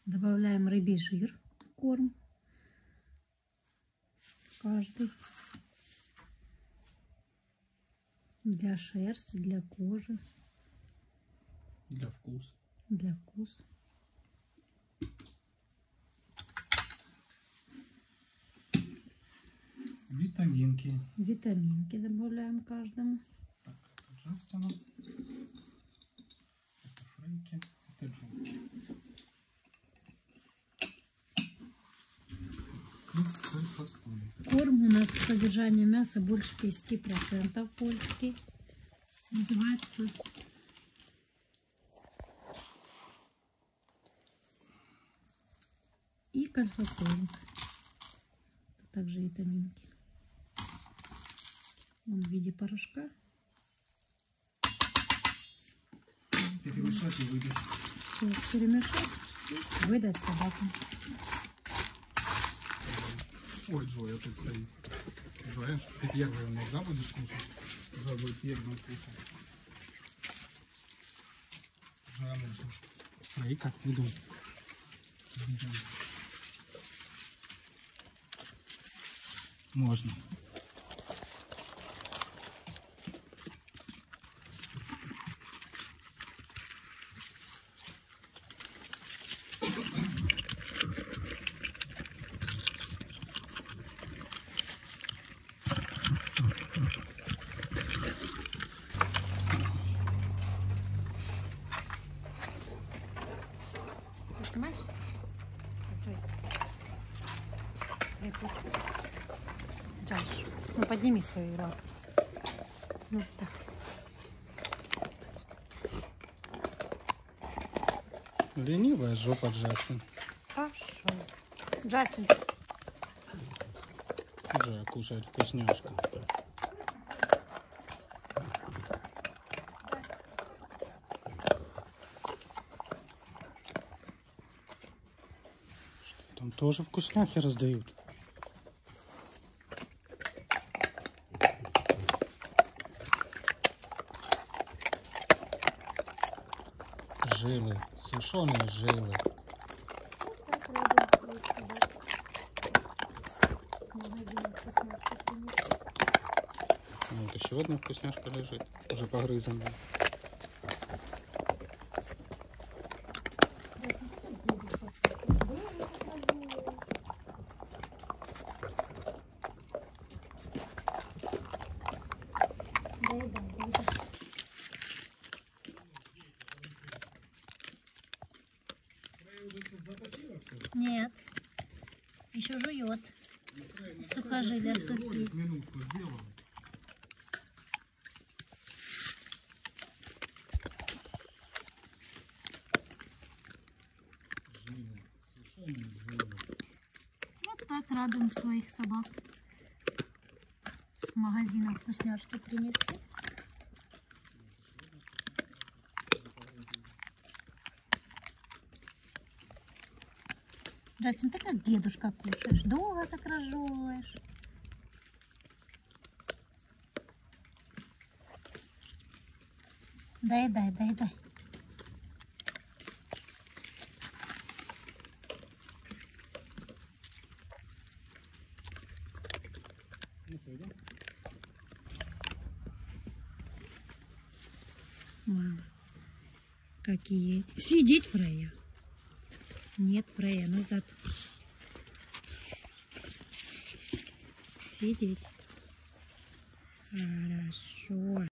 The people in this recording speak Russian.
Добавляем рыбий жир в корм. Каждый. Для шерсти, для кожи. Для вкуса. Для вкуса. Витаминки. Витаминки добавляем каждому. Так, это Джастина. Это Фрэнки. Это Джонки. Корм у нас с содержанием мяса больше 50%, польский. Называется и кальфатолик. Также витаминки. Он в виде порошка. Перемешать и выдать. Все перемешать и выдать собакам. Ой, Джой опять стоит. Джой, ты первый иногда будешь кушать? Джой будет первым кушать. Джой, можно. Смотри, как иду. Можно. Снимаешь? Джаш, ну подними свою лапу. Ну так. Ленивая жопа Джастин. Пошел. Джастин. Джой кушает вкусняшку. Там тоже вкусняхи раздают. Жилы, сушеные жилы. Вот еще одна вкусняшка лежит, уже погрызанная. Нет, еще жует. Сухожилия сухие. Минутку сделаем. Вот так радуем своих собак. С магазина вкусняшки принесли. Джастин, ты как дедушка кушаешь? Долго так разжевываешь? Доедай, доедай. Молодцы. Какие? Сидеть, Фрея. Нет, Фрея, назад. Сидеть. Хорошо.